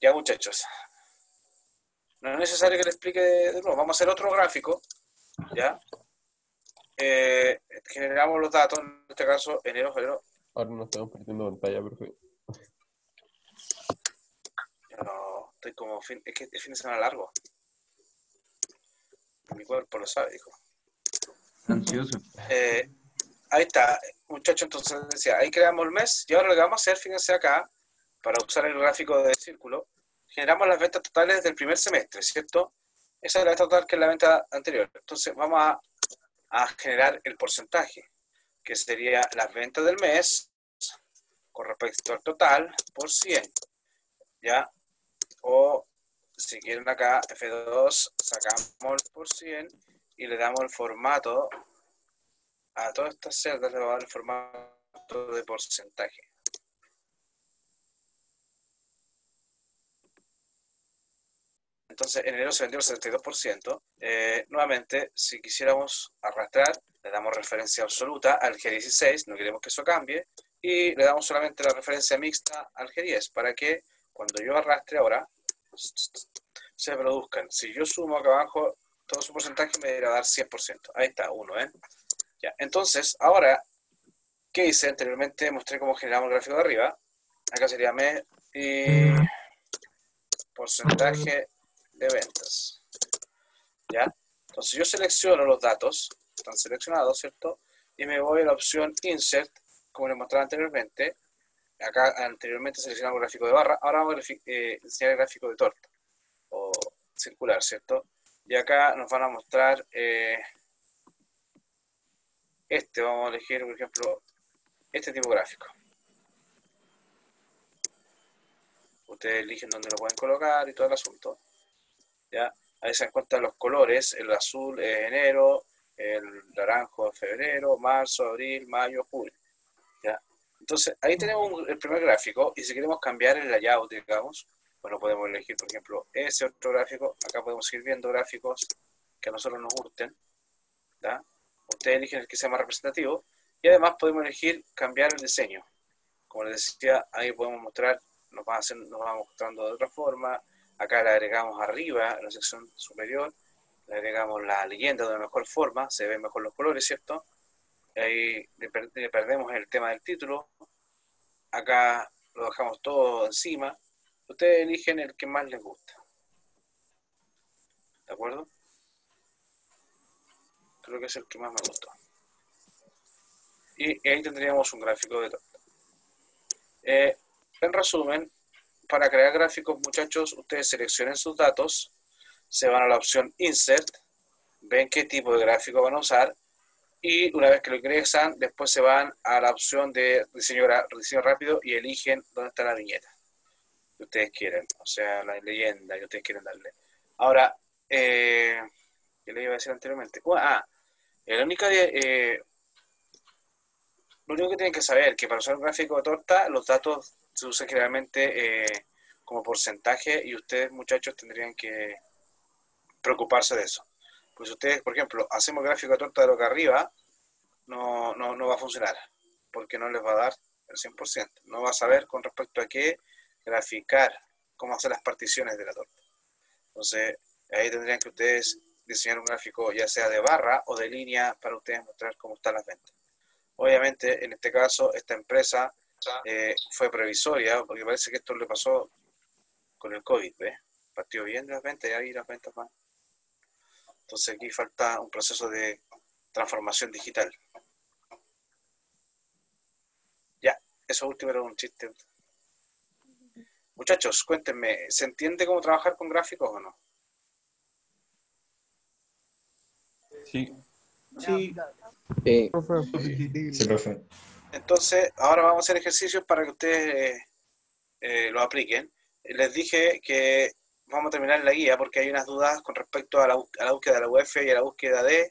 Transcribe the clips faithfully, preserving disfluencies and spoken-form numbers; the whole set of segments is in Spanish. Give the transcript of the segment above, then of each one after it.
Ya, muchachos. No es necesario que le explique de, de nuevo. Vamos a hacer otro gráfico. ¿Ya? Eh, generamos los datos, en este caso, enero, febrero. Ahora no estamos perdiendo pantalla, profe. No, estoy como fin, es que es fin de semana largo. Mi cuerpo lo sabe, hijo. Ansioso. Eh, ahí está, muchachos, entonces decía, ahí creamos el mes y ahora lo que vamos a hacer, fíjense acá, para usar el gráfico de círculo, generamos las ventas totales del primer semestre, ¿cierto? Esa es la venta total que es la venta anterior. Entonces vamos a, a generar el porcentaje, que sería las ventas del mes con respecto al total por cien, ¿ya? O si quieren acá, F dos, sacamos el por cien y le damos el formato a todas estas celdas, le vamos a dar el formato de porcentaje. Entonces, en enero se vendió el setenta y dos por ciento. Eh, nuevamente, si quisiéramos arrastrar, le damos referencia absoluta al G dieciséis, no queremos que eso cambie, y le damos solamente la referencia mixta al G diez, para que cuando yo arrastre ahora, se produzcan. Si yo sumo acá abajo todo su porcentaje, me irá a dar cien por ciento. Ahí está, uno, ¿eh? Ya. Entonces, ahora, ¿qué hice? Anteriormente mostré cómo generamos el gráfico de arriba. Acá sería mes y porcentaje de ventas. ¿Ya? Entonces yo selecciono los datos, están seleccionados, ¿cierto? Y me voy a la opción Insert, como les mostraba anteriormente. Acá anteriormente seleccionamos el gráfico de barra, ahora vamos a eh, enseñar el gráfico de torta, o circular, ¿cierto? Y acá nos van a mostrar eh, este, vamos a elegir, por ejemplo, este tipo de gráfico. Ustedes eligen dónde lo pueden colocar y todo el asunto. ¿Ya? Ahí se encuentran los colores, el azul es enero, el naranjo es febrero, marzo, abril, mayo, junio. ¿Ya? Entonces, ahí tenemos un, el primer gráfico, y si queremos cambiar el layout, digamos, bueno, podemos elegir, por ejemplo, ese otro gráfico. Acá podemos ir viendo gráficos que a nosotros nos gusten. ¿Ya? Ustedes eligen el que sea más representativo, y además podemos elegir cambiar el diseño. Como les decía, ahí podemos mostrar, nos va, a hacer, nos va mostrando de otra forma. Acá le agregamos arriba, en la sección superior, le agregamos la leyenda de una mejor forma, se ven mejor los colores, ¿cierto? Ahí le, per le perdemos el tema del título. Acá lo dejamos todo encima. Ustedes eligen el que más les gusta. ¿De acuerdo? Creo que es el que más me gustó. Y ahí tendríamos un gráfico de torta. Eh, en resumen, para crear gráficos, muchachos, ustedes seleccionen sus datos, se van a la opción Insert, ven qué tipo de gráfico van a usar, y una vez que lo ingresan, después se van a la opción de diseño, diseño rápido y eligen dónde está la viñeta que ustedes quieren, o sea, la leyenda que ustedes quieren darle. Ahora, eh, ¿qué le iba a decir anteriormente? Uh, ah, la única eh, lo único que tienen que saber es que para usar un gráfico de torta, los datos se usan generalmente eh, como porcentaje, y ustedes, muchachos, tendrían que preocuparse de eso. Pues si ustedes, por ejemplo, hacemos gráfico de torta de lo que arriba, no, no, no va a funcionar, porque no les va a dar el cien por ciento. No va a saber con respecto a qué graficar, cómo hacer las particiones de la torta. Entonces, ahí tendrían que ustedes diseñar un gráfico ya sea de barra o de línea para ustedes mostrar cómo están las ventas. Obviamente, en este caso, esta empresa eh, fue previsoria, porque parece que esto le pasó con el COVID, ¿ves? Partió bien las ventas y ahí las ventas van. Entonces aquí falta un proceso de transformación digital. Ya, eso último era un chiste. Muchachos, cuéntenme, ¿se entiende cómo trabajar con gráficos o no? Sí. Sí. Sí. Sí, profe. Entonces, ahora vamos a hacer ejercicios para que ustedes eh, eh, lo apliquen. Les dije que vamos a terminar la guía porque hay unas dudas con respecto a la, a la búsqueda de la U E F y a la búsqueda de...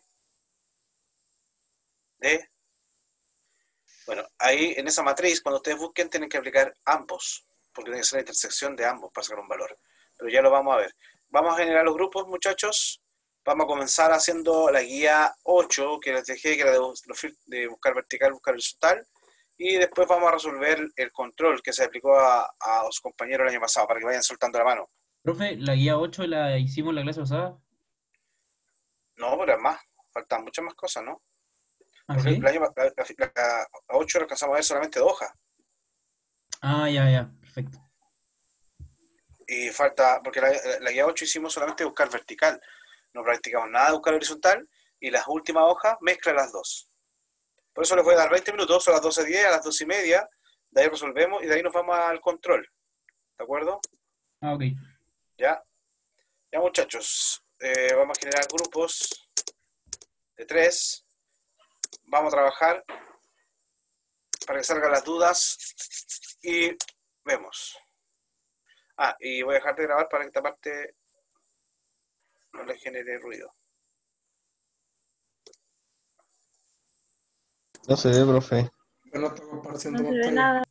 de... Bueno, ahí en esa matriz, cuando ustedes busquen, tienen que aplicar ambos, porque tiene que ser la intersección de ambos para sacar un valor. Pero ya lo vamos a ver. Vamos a generar los grupos, muchachos. Vamos a comenzar haciendo la guía ocho, que les dejé, que era de, de buscar vertical, buscar horizontal. Y después vamos a resolver el control que se aplicó a, a los compañeros el año pasado, para que vayan soltando la mano. Profe, la guía ocho la hicimos la clase pasada. No, pero es más, faltan muchas más cosas, ¿no? ¿Ah, Porque sí? el año, la, la, la ocho la alcanzamos a ver solamente dos hojas. Ah, ya, ya, perfecto. Y falta, porque la, la guía ocho hicimos solamente buscar vertical. No practicamos nada de buscar horizontal. Y las últimas hojas mezclan las dos. Por eso les voy a dar veinte minutos, son las doce diez, a las doce y media. De ahí resolvemos y de ahí nos vamos al control. ¿De acuerdo? Ah, ok. Ya. Ya, muchachos. Eh, vamos a generar grupos de tres. Vamos a trabajar para que salgan las dudas y vemos. Ah, y voy a dejar de grabar para que esta parte no le genere ruido. No se ve, profe. Yo no estoy compartiendo No se ve pantalla. nada.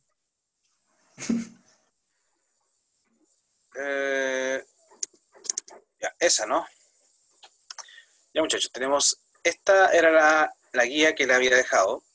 Eh, ya, esa, ¿no? Ya, muchachos, tenemos... Esta era la, la guía que le había dejado.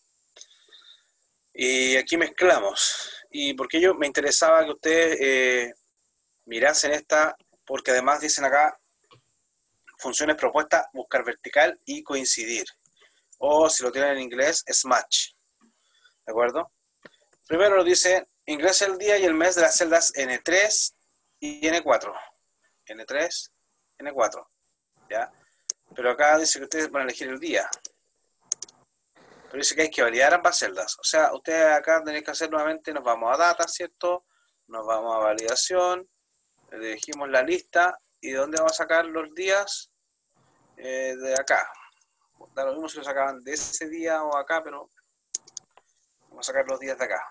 Y aquí mezclamos. Y porque yo me interesaba que ustedes eh, mirasen esta, porque además dicen acá funciones propuestas, buscar vertical y coincidir. O si lo tienen en inglés, es match. ¿De acuerdo? Primero nos dice, ingresa el día y el mes de las celdas ene tres y ene cuatro. ene tres, ene cuatro. ¿Ya? Pero acá dice que ustedes van a elegir el día. Pero dice que hay que validar ambas celdas. O sea, ustedes acá tienen que hacer nuevamente, nos vamos a data, ¿cierto? Nos vamos a validación, elegimos la lista, ¿y de dónde vamos a sacar los días? Eh, de acá. Da lo mismo si lo sacaban de ese día o acá, pero vamos a sacar los días de acá.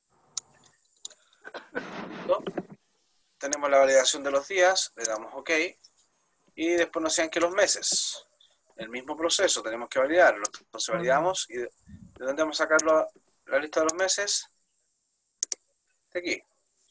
¿Listo? Tenemos la validación de los días, le damos OK, y después nos decían que los meses. El mismo proceso, tenemos que validarlo. Entonces validamos, y de, ¿de dónde vamos a sacar la, la lista de los meses? De aquí.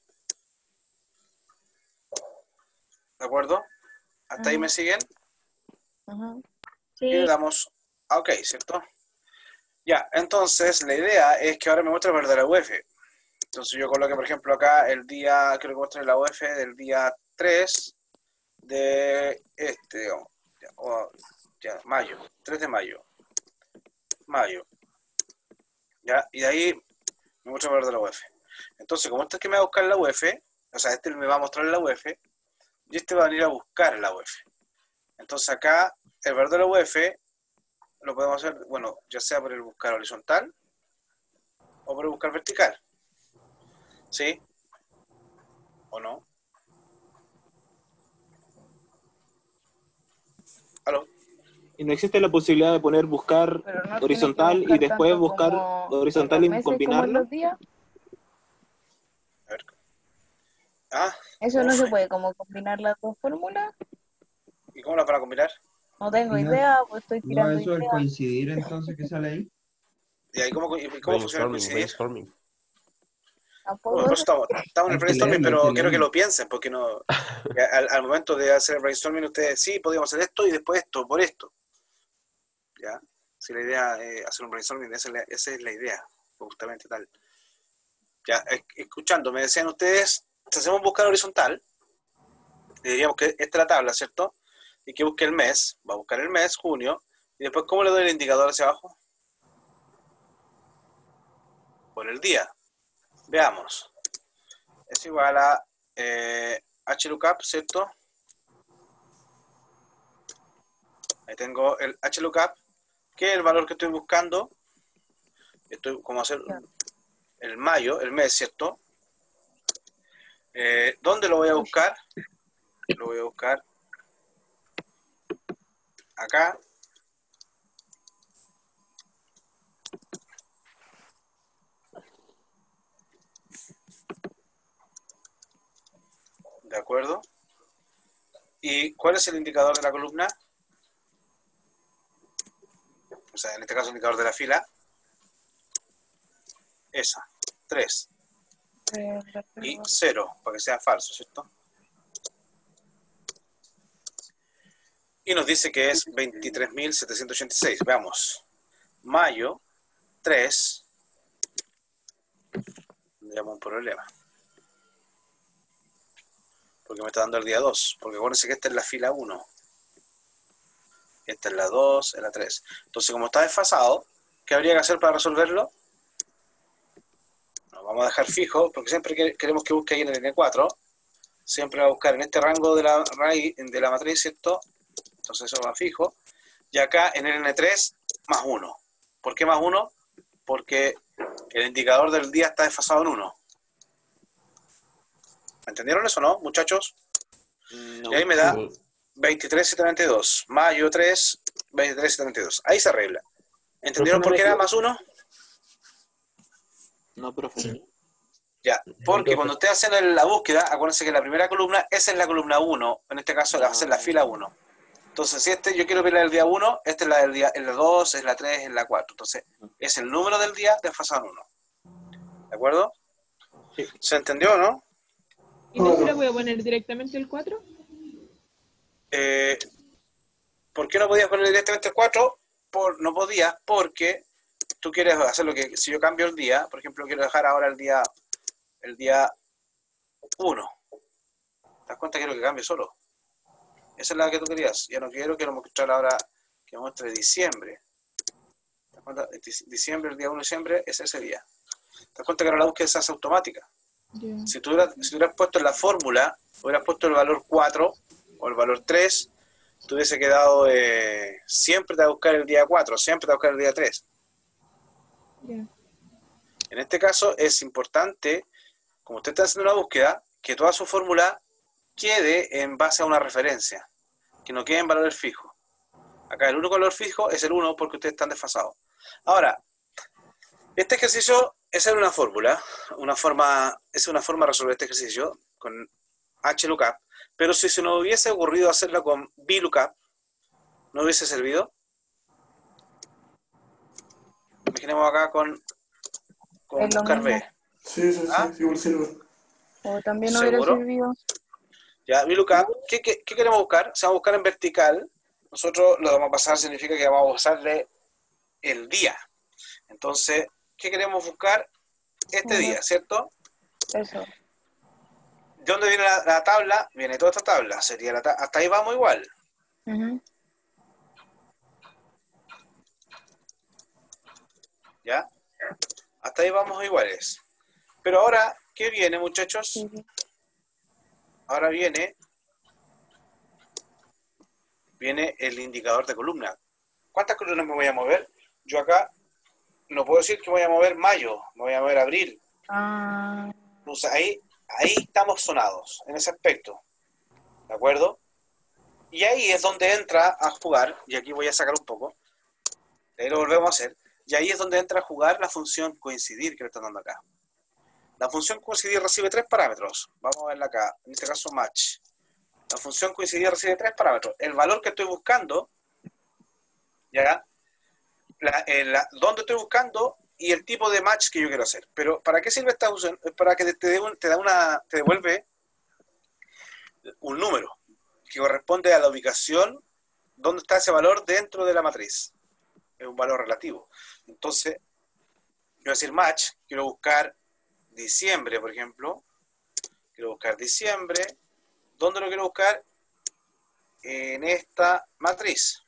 ¿De acuerdo? ¿Hasta Ajá. ahí me siguen? Ajá. Y le Sí. damos a OK, ¿cierto? Ya, entonces la idea es que ahora me muestre el valor de la U F. Entonces yo coloque, por ejemplo, acá el día, quiero que muestre la U F del día tres de este, digamos, ya, o, ya, mayo, tres de mayo. Mayo. Ya, y de ahí me muestra el valor de la U F. Entonces, como este es que me va a buscar la U F, o sea, este me va a mostrar la U F, y este va a venir a buscar la U F. Entonces acá, el valor de la U F lo podemos hacer, bueno, ya sea por el buscar horizontal o por el buscar vertical. ¿Sí? ¿O no? ¿Aló? Y no existe la posibilidad de poner buscar Pero no horizontal tiene que y después tanto buscar como en horizontal los y meses como en combinarlo. los días. A ver. Ah, Eso no no se sé. puede como combinar las dos fórmulas. ¿Y cómo las van a combinar? No tengo Y no, idea, pues estoy no tirando eso el ideas. coincidir entonces que sale ahí. ¿Y ahí cómo, y cómo funciona el Brainstorming, coincidir? brainstorming. Bueno, Tampoco por eso. eso estamos, estamos en el Hay que brainstorming, leerlo, hay que pero quiero que leerlo. lo piensen, porque no que al, al momento de hacer el brainstorming ustedes, sí, podríamos hacer esto y después esto, por esto. ¿Ya? Si la idea es hacer un brainstorming, esa es la, esa es la idea, justamente tal. Ya, es- escuchando, me decían ustedes, si hacemos buscar horizontal, le diríamos que esta es la tabla, ¿cierto? Y que busque el mes, va a buscar el mes, junio, y después, ¿cómo le doy el indicador hacia abajo? Por el día. Veamos. Es igual a eh, HLOOKUP, ¿cierto? Ahí tengo el HLOOKUP, que es el valor que estoy buscando. Estoy como hacer el mayo, el mes, ¿cierto? Eh, ¿Dónde lo voy a buscar? Lo voy a buscar acá. ¿De acuerdo? ¿Y cuál es el indicador de la columna? O sea, en este caso el indicador de la fila. Esa, tres. Y cero, para que sea falso, ¿cierto? Y nos dice que es veintitrés mil setecientos ochenta y seis. Veamos. Mayo, tres. tenemos un problema. Porque me está dando el día dos. Porque acuérdense que esta es la fila uno. Esta es la dos, es la tres. Entonces, como está desfasado, ¿qué habría que hacer para resolverlo? Nos vamos a dejar fijo, porque siempre que queremos que busque ahí en el N cuatro, siempre va a buscar en este rango de la raíz, de la matriz, ¿cierto? Entonces eso va fijo. Y acá en el N tres, más uno. ¿Por qué más uno? Porque el indicador del día está desfasado en uno. ¿Entendieron eso, no, muchachos? No. Y ahí me da Sí. veintitrés setenta y dos. Mayo tres, veintitrés setenta y dos. Ahí se arregla. ¿Entendieron Profe, por ¿no qué le- era más uno? No, profe. Ya, porque cuando ustedes hacen el- la búsqueda, acuérdense que la primera columna, esa es la columna uno, en este caso va a ser la fila uno. Entonces, si este yo quiero ver el día uno, esta es la del día, es la dos, es la tres, es la cuatro. Entonces, es el número del día desfasado en uno. ¿De acuerdo? Sí. ¿Se entendió, no? ¿Y no se le voy a poner directamente el cuatro? Eh, ¿Por qué no podías poner directamente el cuatro? Por, no podías porque tú quieres hacer lo que, si yo cambio el día, por ejemplo, quiero dejar ahora el día el día uno. ¿Te das cuenta que quiero que cambie solo? Esa es la que tú querías. Ya no quiero que lo mostrar ahora, que muestre diciembre. ¿Te das cuenta? Diciembre, el día uno de diciembre, es ese día. ¿Te das cuenta que ahora la búsqueda se hace automática? Ya. Si tú hubieras, si tú hubieras puesto en la fórmula, hubieras puesto el valor cuatro o el valor tres, tú hubiese quedado, eh, siempre te va a buscar el día cuatro, siempre te va a buscar el día tres. Ya. En este caso es importante, como usted está haciendo una búsqueda, que toda su fórmula quede en base a una referencia, que no quede en valores fijos. Acá el único valor fijo es el uno porque ustedes están desfasados. Ahora, este ejercicio es en una fórmula, una forma, es una forma de resolver este ejercicio con HLOOKUP, pero si se nos hubiese ocurrido hacerlo con VLOOKUP, ¿no hubiese servido? Imaginemos acá con, con Es lo buscar mismo. B. Sí, sí, sí, ¿Ah? igual sirve. O también hubiera ¿Seguro? servido. Ya, VLOOKUP, ¿qué, qué, qué queremos buscar? Se va a buscar en vertical. Nosotros lo vamos a pasar, significa que vamos a pasarle el día. Entonces, ¿qué queremos buscar? Este Ujú. día, ¿cierto? Eso. ¿De dónde viene la, la tabla? Viene toda esta tabla. Sería la ta- hasta ahí vamos igual. Ujú. ¿Ya? Hasta ahí vamos iguales. Pero ahora, ¿qué viene, muchachos? Sí, sí. Ahora viene viene el indicador de columna. ¿Cuántas columnas me voy a mover? Yo acá no puedo decir que voy a mover mayo, me voy a mover abril. Ah, Entonces ahí, ahí estamos sonados, en ese aspecto. ¿De acuerdo? Y ahí es donde entra a jugar, y aquí voy a sacar un poco, de ahí lo volvemos a hacer, y ahí es donde entra a jugar la función coincidir que le están dando acá. La función coincidir recibe tres parámetros. Vamos a verla acá, en este caso match. La función coincidir recibe tres parámetros. El valor que estoy buscando, ¿ya? La, eh, la, dónde estoy buscando y el tipo de match que yo quiero hacer. Pero ¿para qué sirve esta función? Es para que te, te, dé un- te da una, te devuelve un número que corresponde a la ubicación donde está ese valor dentro de la matriz. Es un valor relativo. Entonces, yo voy a decir match, quiero buscar diciembre, por ejemplo. Quiero buscar diciembre. ¿Dónde lo quiero buscar? En esta matriz.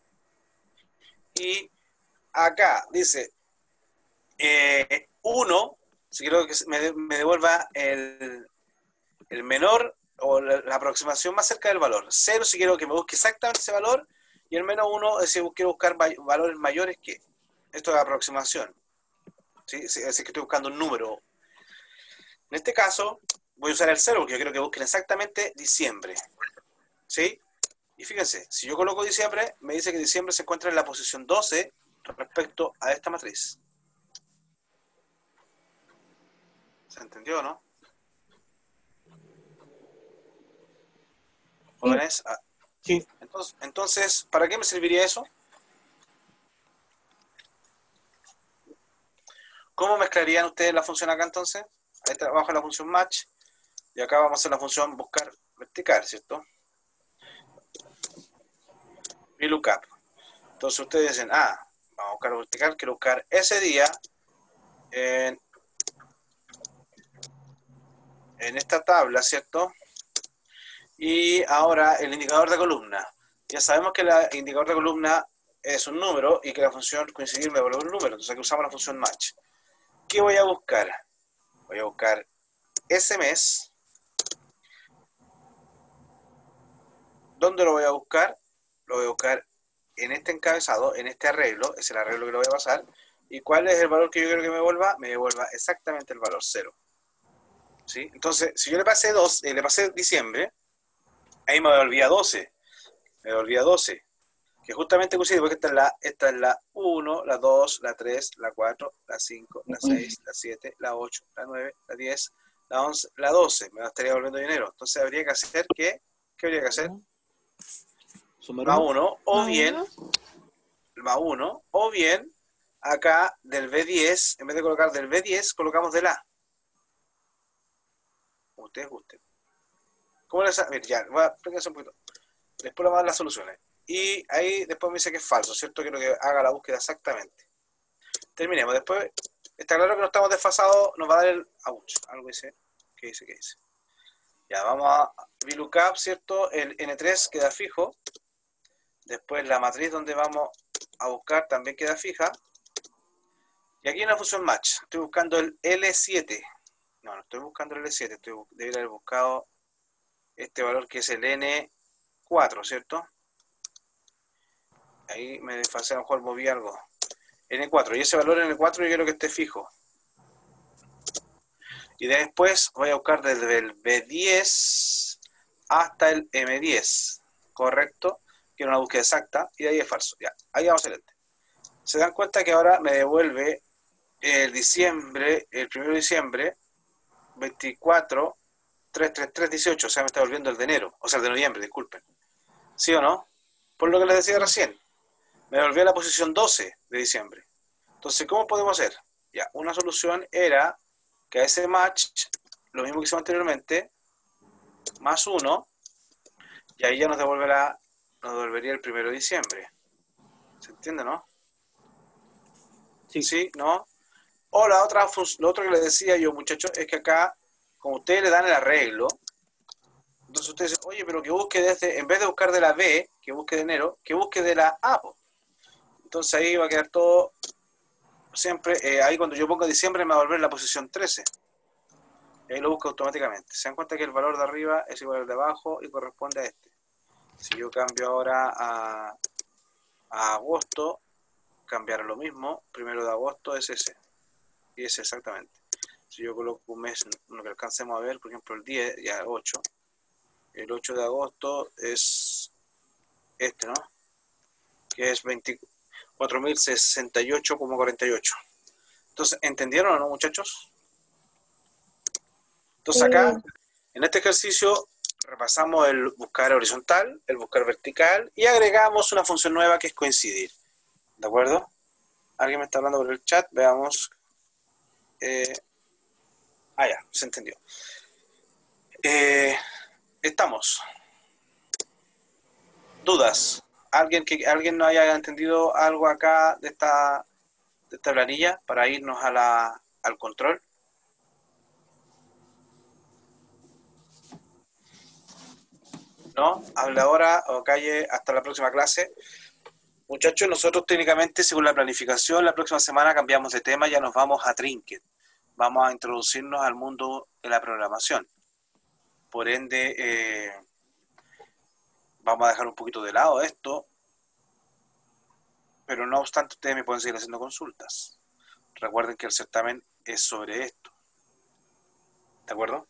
Y acá dice eh, uno, si quiero que me, me devuelva el, el menor o la, la aproximación más cerca del valor. Cero si quiero que me busque exactamente ese valor. Y el menos uno es si quiero buscar valores mayores que. Esto es aproximación. ¿Sí? Es decir, que estoy buscando un número. En este caso, voy a usar el cero porque yo quiero que busquen exactamente diciembre. ¿Sí? Y fíjense, si yo coloco diciembre, me dice que diciembre se encuentra en la posición doce respecto a esta matriz. ¿Se entendió, no? Jóvenes. Ah, Sí. Entonces, entonces, ¿para qué me serviría eso? ¿Cómo mezclarían ustedes la función acá entonces? Ahí trabaja la función match y acá vamos a hacer la función buscar vertical, ¿cierto? VLOOKUP. Entonces ustedes dicen, ah, vamos a buscar vertical, quiero buscar ese día en en esta tabla, ¿cierto? Y ahora el indicador de columna. Ya sabemos que el indicador de columna es un número y que la función coincidir me devuelve un número. Entonces aquí usamos la función match. ¿Qué voy a buscar? Voy a buscar ese mes. ¿Dónde lo voy a buscar? Lo voy a buscar en este encabezado, en este arreglo. Es el arreglo que lo voy a pasar. ¿Y cuál es el valor que yo quiero que me devuelva? Me devuelva exactamente el valor cero. ¿Sí? Entonces, si yo le pasé dos, eh, le pasé diciembre, ahí me devolvía doce. Me devolvía doce. Que justamente coincide porque esta es la, esta es la uno, la dos, la tres, la cuatro, la cinco, la seis, la siete, la ocho, la nueve, la diez, la once, la doce. Me estaría volviendo dinero. Entonces habría que hacer que, ¿qué habría que hacer? Sumar Más uno. uno, o Más bien, uno. más uno, o bien, acá del B diez, en vez de colocar del B diez, colocamos del A. Como ustedes gusten. ¿Cómo les... Mira, ya, voy a explicarse un poquito. Después le voy a dar las soluciones. Y ahí después me dice que es falso, ¿cierto? Quiero que haga la búsqueda exactamente. Terminemos. Después, está claro que no estamos desfasados, nos va a dar el... Ouch, algo dice. ¿Qué dice? ¿Qué dice? Ya, vamos a VLOOKUP, ¿cierto? El N tres queda fijo. Después la matriz donde vamos a buscar también queda fija. Y aquí hay una función match. Estoy buscando el L siete. No, no estoy buscando el L siete. Estoy, debería haber buscado este valor que es el N cuatro, ¿cierto? Ahí me desfasé, a lo mejor moví algo. N cuatro. Y ese valor N cuatro yo quiero que esté fijo. Y después voy a buscar desde el B diez hasta el M diez. ¿Correcto? Quiero una búsqueda exacta. Y de ahí es falso. Ya, ahí vamos excelente. Se dan cuenta que ahora me devuelve el diciembre, el primero de diciembre, veinticuatro, tres, tres, tres, dieciocho. O sea, me está volviendo el de enero. O sea, el de noviembre, disculpen. ¿Sí o no? Por lo que les decía recién. Me devolvió a la posición doce de diciembre. Entonces, ¿cómo podemos hacer? Ya, una solución era que a ese match, lo mismo que hicimos anteriormente, más uno, y ahí ya nos devolverá, nos devolvería el primero de diciembre. ¿Se entiende, no? Sí. ¿Sí? ¿No? O la otra, lo otro que les decía yo, muchachos, es que acá, como ustedes le dan el arreglo, entonces ustedes dicen, oye, pero que busque desde, en vez de buscar de la B, que busque de enero, que busque de la A. Entonces ahí va a quedar todo, siempre, eh, ahí cuando yo pongo diciembre me va a volver la posición trece. Y ahí lo busco automáticamente. Se dan cuenta que el valor de arriba es igual al de abajo y corresponde a este. Si yo cambio ahora a, a agosto, cambiará lo mismo. Primero de agosto es ese. Y ese exactamente. Si yo coloco un mes, lo que alcancemos a ver, por ejemplo el diez, ya ocho. El ocho de agosto es este, ¿no? Que es veinticuatro mil sesenta y ocho coma cuarenta y ocho. Entonces, ¿entendieron o no, muchachos? Entonces acá, en este ejercicio, repasamos el buscar horizontal, el buscar vertical y agregamos una función nueva que es coincidir. ¿De acuerdo? ¿Alguien me está hablando por el chat? Veamos. Eh, ah, ya, se entendió. Eh, estamos. ¿Dudas? ¿Alguien que alguien no haya entendido algo acá de esta, de esta planilla para irnos a la, al control? ¿No? Hable ahora o calle hasta la próxima clase. Muchachos, nosotros técnicamente, según la planificación, la próxima semana cambiamos de tema, ya nos vamos a Trinket. Vamos a introducirnos al mundo de la programación. Por ende, eh, vamos a dejar un poquito de lado esto, pero no obstante, ustedes me pueden seguir haciendo consultas. Recuerden que el certamen es sobre esto. ¿De acuerdo?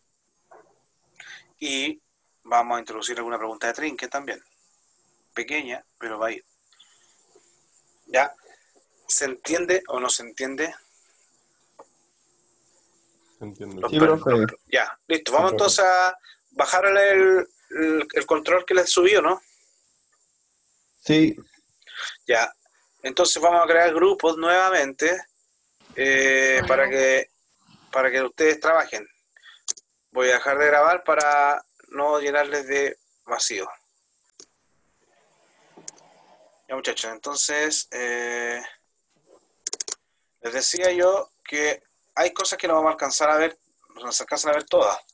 Y vamos a introducir alguna pregunta de Trinket también. Pequeña, pero va a ir. ¿Ya? ¿Se entiende o no se entiende? Entiendo. Los Sí, per- profe. los- ya, listo. Vamos Sí, entonces a bajar el, el, el control que les subí, ¿o no? Sí, Ya. Entonces vamos a crear grupos nuevamente eh, para que para que ustedes trabajen. Voy a dejar de grabar para no llenarles de vacío. Ya, muchachos, entonces eh, les decía yo que hay cosas que no vamos a alcanzar a ver, no se alcanzan a ver todas.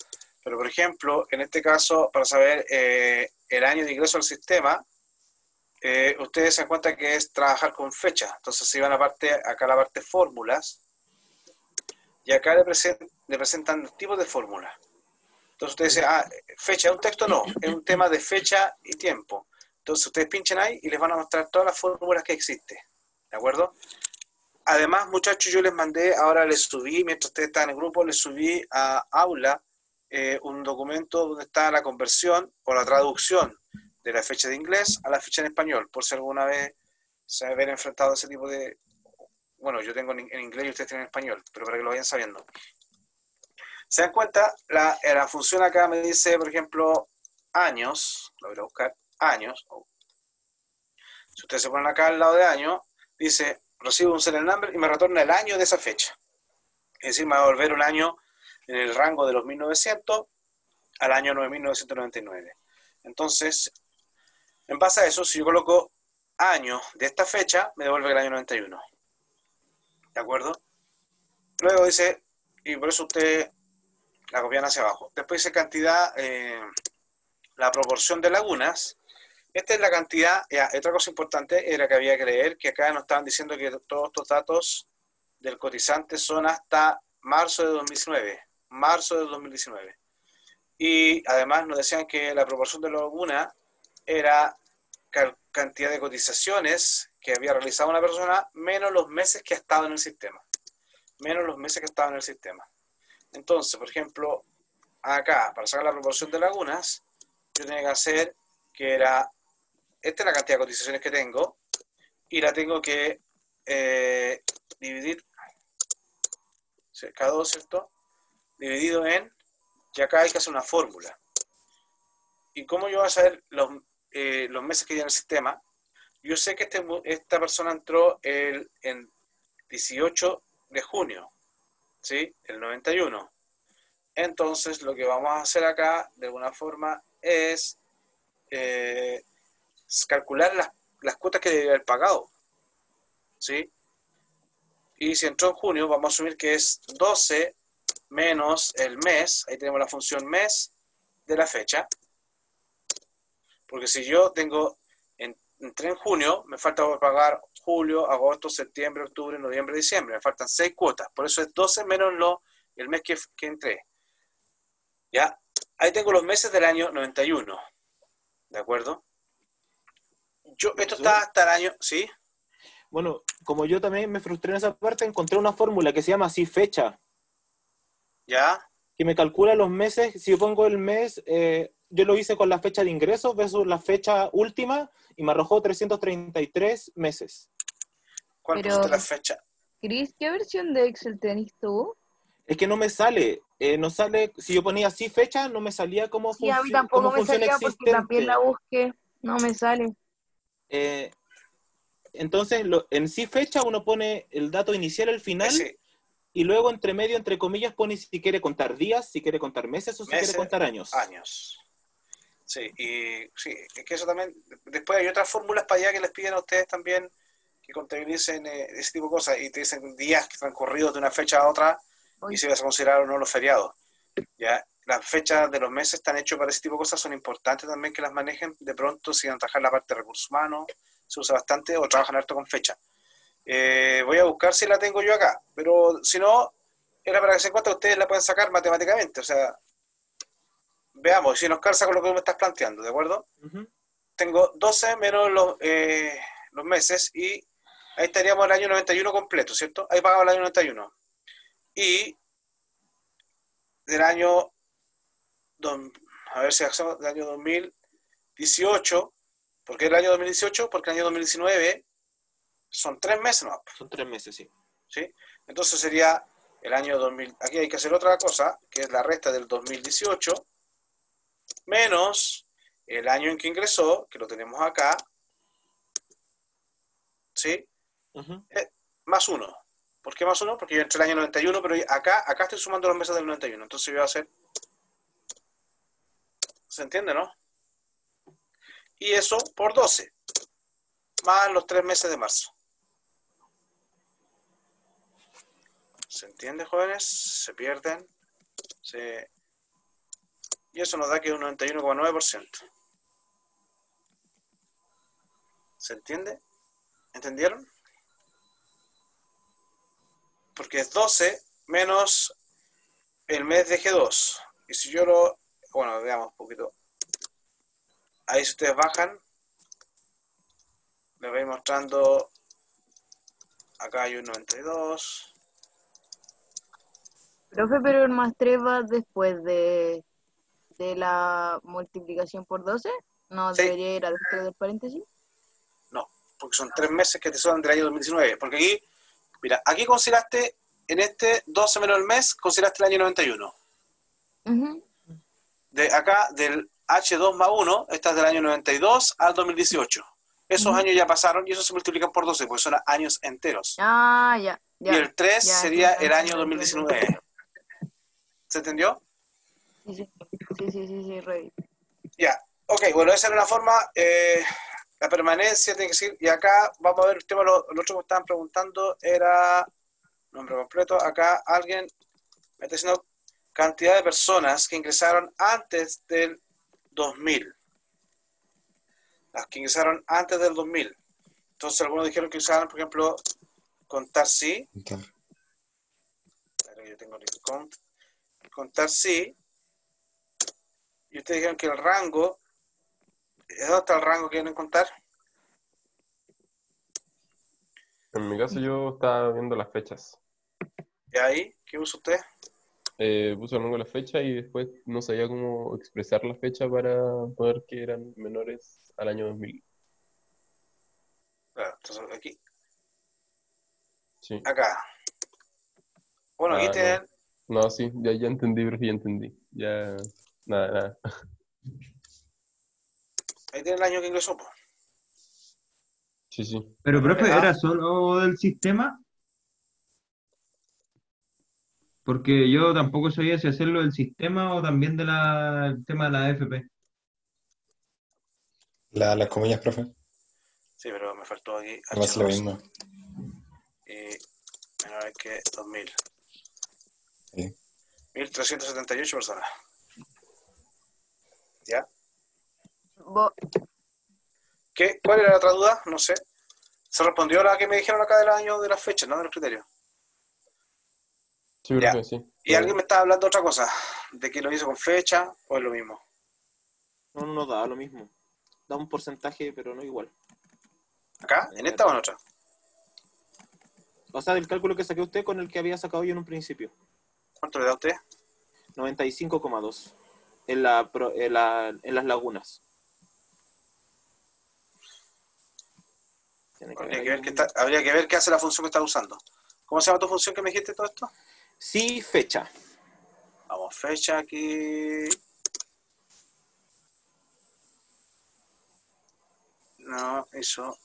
Pero, por ejemplo, en este caso, para saber eh, el año de ingreso al sistema, eh, ustedes se dan cuenta que es trabajar con fecha. Entonces, si van a parte, acá a la parte fórmulas, y acá le, present, le presentan tipos de fórmulas. Entonces, ustedes dicen, ah, fecha, ¿es un texto? No, es un tema de fecha y tiempo. Entonces, ustedes pinchen ahí y les van a mostrar todas las fórmulas que existen. ¿De acuerdo? Además, muchachos, yo les mandé, ahora les subí, mientras ustedes estaban en el grupo, les subí a Aula eh, un documento donde está la conversión o la traducción de la fecha de inglés a la fecha en español, por si alguna vez se ven enfrentado a ese tipo de... Bueno, yo tengo en inglés y ustedes tienen en español, pero para que lo vayan sabiendo. ¿Se dan cuenta? La, la función acá me dice, por ejemplo, años, lo voy a buscar, años. Si ustedes se ponen acá al lado de año, dice, recibo un serial number y me retorna el año de esa fecha. Es decir, me va a volver un año en el rango de los mil novecientos al año mil novecientos noventa y nueve. Entonces, en base a eso, si yo coloco año de esta fecha, me devuelve el año noventa y uno. ¿De acuerdo? Luego dice, y por eso usted la copian hacia abajo. Después dice cantidad, eh, la proporción de lagunas. Esta es la cantidad. Ya, otra cosa importante era que había que leer, que acá nos estaban diciendo que todos estos datos del cotizante son hasta marzo de dos mil diecinueve. Marzo de dos mil diecinueve. Y además nos decían que la proporción de laguna era cantidad de cotizaciones que había realizado una persona menos los meses que ha estado en el sistema. Menos los meses que ha estado en el sistema. Entonces, por ejemplo, acá, para sacar la proporción de lagunas, yo tenía que hacer que era, esta es la cantidad de cotizaciones que tengo, y la tengo que eh, dividir, cada dos, ¿cierto? Dividido en, y acá hay que hacer una fórmula. ¿Y cómo yo voy a saber los, eh, los meses que tiene el sistema? Yo sé que este, esta persona entró el, en dieciocho de junio, ¿sí? El noventa y uno. Entonces, lo que vamos a hacer acá, de alguna forma, es eh, calcular las, las cuotas que debe haber pagado, ¿sí? Y si entró en junio, vamos a asumir que es doce menos el mes, ahí tenemos la función mes de la fecha, porque si yo tengo, en, entré en junio, me falta por pagar julio, agosto, septiembre, octubre, noviembre, diciembre, me faltan seis cuotas, por eso es doce menos lo, el mes que, que entré. ¿Ya? Ahí tengo los meses del año noventa y uno, ¿de acuerdo? Yo, esto está hasta el año, ¿sí? Bueno, como yo también me frustré en esa parte, encontré una fórmula que se llama así fecha, ¿Ya? que me calcula los meses. Si yo pongo el mes, eh, yo lo hice con la fecha de ingreso versus la fecha última y me arrojó trescientos treinta y tres meses. ¿Cuál Pero- pusiste la fecha? Cris, ¿qué versión de Excel tenés tú? Es que no me sale, eh, no sale, si yo ponía así fecha, no me salía como, Sí, a mí funci- tampoco como me función salía porque existente. también la busqué. No me sale. Eh, entonces, lo, en sí fecha uno pone el dato inicial al final Ese, y luego entre medio, entre comillas, pone si quiere contar días, si quiere contar meses o si meses, quiere contar años. años. Sí, y sí, es que eso también, después hay otras fórmulas para allá que les piden a ustedes también que contabilicen eh, ese tipo de cosas y te dicen días transcurridos de una fecha a otra y Uy. si vas a considerar o no los feriados. ¿Ya? Las fechas de los meses están hechos para ese tipo de cosas, son importantes también que las manejen. De pronto, si van a trabajar la parte de recursos humanos, se usa bastante o trabajan harto con fecha. Eh, voy a buscar si la tengo yo acá, pero si no, era para que se encuentre, ustedes la pueden sacar matemáticamente. O sea, veamos si nos calza con lo que me estás planteando, ¿de acuerdo? Uh-huh. Tengo doce menos los, eh, los meses y ahí estaríamos el año noventa y uno completo, ¿cierto? Ahí pagaba el año noventa y uno. Y del año, a ver si hacemos del año dos mil dieciocho, ¿por qué el año dos mil dieciocho? Porque el año dos mil diecinueve son tres meses, ¿no? Son tres meses, sí. ¿Sí? Entonces sería el año dos mil, aquí hay que hacer otra cosa, que es la resta del dos mil dieciocho, menos el año en que ingresó, que lo tenemos acá, ¿sí? Uh-huh. Eh, más uno. ¿Por qué más uno? Porque yo entré el año noventa y uno, pero acá, acá estoy sumando los meses del noventa y uno, entonces yo voy a hacer... ¿Se entiende, no? Y eso por doce, más los tres meses de marzo. ¿Se entiende, jóvenes? ¿Se pierden? ¿Se, Y eso nos da que es un noventa y uno coma nueve por ciento. ¿Se entiende? ¿Entendieron? Porque es doce menos el mes de G dos. Y si yo lo... Bueno, veamos un poquito. Ahí si ustedes bajan, les voy mostrando... Acá hay un noventa y dos. Profe, pero el más tres va después de, de la multiplicación por doce. ¿No Sí. debería ir adentro del paréntesis? No, porque son tres meses que te son del año dos mil diecinueve. Porque aquí, mira, aquí consideraste, en este doce menos el mes, consideraste el año noventa y uno. Ujú. De acá, del H dos más uno, estás del año noventa y dos al dos mil dieciocho. Esos Ujú. años ya pasaron y eso se multiplican por doce, porque son años enteros. Ah, ya, ya. Y el tres ya, sería entiendo, el año entiendo, dos mil entiendo. diecinueve. ¿Se entendió? Sí, sí, sí, sí, sí, sí, re bien. Ya. Ok, bueno, esa era una forma. Eh, la permanencia tiene que ser. Y acá vamos a ver el tema. Lo, lo otro que me estaban preguntando era. Nombre completo. Acá alguien me está diciendo cantidad de personas que ingresaron antes del dos mil. Las que ingresaron antes del dos mil. Entonces, algunos dijeron que usaban, por ejemplo, contar sí. Claro, yo tengo el count. Contar sí. Y ustedes dijeron que el rango. ¿Dónde está el rango que quieren contar? En mi caso yo estaba viendo las fechas. ¿Y ahí? ¿Qué usa usted? Eh, puse el rango de la fecha y después no sabía cómo expresar la fecha para poder que eran menores al año dos mil. Claro, entonces aquí. Sí. Acá. Bueno, aquí Ah, tienen. no. No, sí, ya, ya entendí, pero ya entendí. Ya, nada, nada. Ahí tienen el año que ingresó, pues. Sí, sí. Pero, Menores profe, a- ¿era solo del sistema? Porque yo tampoco sabía si hacerlo del sistema o también del tema de la A F P. La, las comillas, profe. Sí, pero me faltó aquí Va a H ser lo dos mismo. y menores que dos mil. Sí. mil trescientas setenta y ocho personas. ¿Ya? Bo- ¿Qué? ¿Cuál era la otra duda? No sé. Se respondió la que me dijeron acá del año de las fechas, ¿no? De los criterios. Sí, Ya. profe, sí. Y alguien me estaba hablando de otra cosa. ¿De que lo hizo con fecha o es lo mismo? No, no nos da lo mismo. Da un porcentaje, pero no igual. ¿Acá? ¿En esta o en otra? O sea, del cálculo que saqué usted con el que había sacado yo en un principio. ¿Cuánto le da a usted? noventa y cinco coma dos en, la, pro- en, la, en las lagunas. Tiene que Habría haber que, ahí ver qué un- está- habría que ver qué hace la función que está usando. ¿Cómo se llama tu función que me dijiste todo esto? Sí, fecha. Vamos, fecha aquí. No, eso.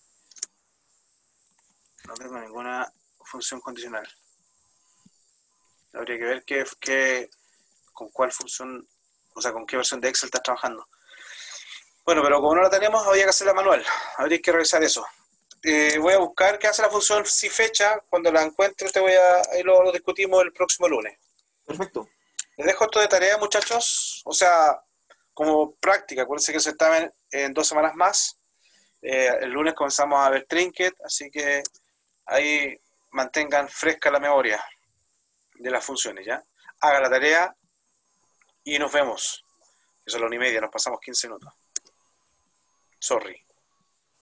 No tengo ninguna función condicional. Habría que ver qué, qué, con cuál función, o sea, con qué versión de Excel estás trabajando. Bueno, pero como no la tenemos, habría que hacerla manual. Habría que revisar eso. Eh, voy a buscar qué hace la función si fecha. Cuando la encuentre, te voy a, ahí lo, lo discutimos el próximo lunes. Perfecto. Les dejo esto de tarea, muchachos. O sea, como práctica. Acuérdense que el certamen en dos semanas más. Eh, el lunes comenzamos a ver Trinket, así que ahí mantengan fresca la memoria de las funciones, ¿ya? Haga la tarea y nos vemos. Eso es la una y media, nos pasamos quince minutos. Sorry.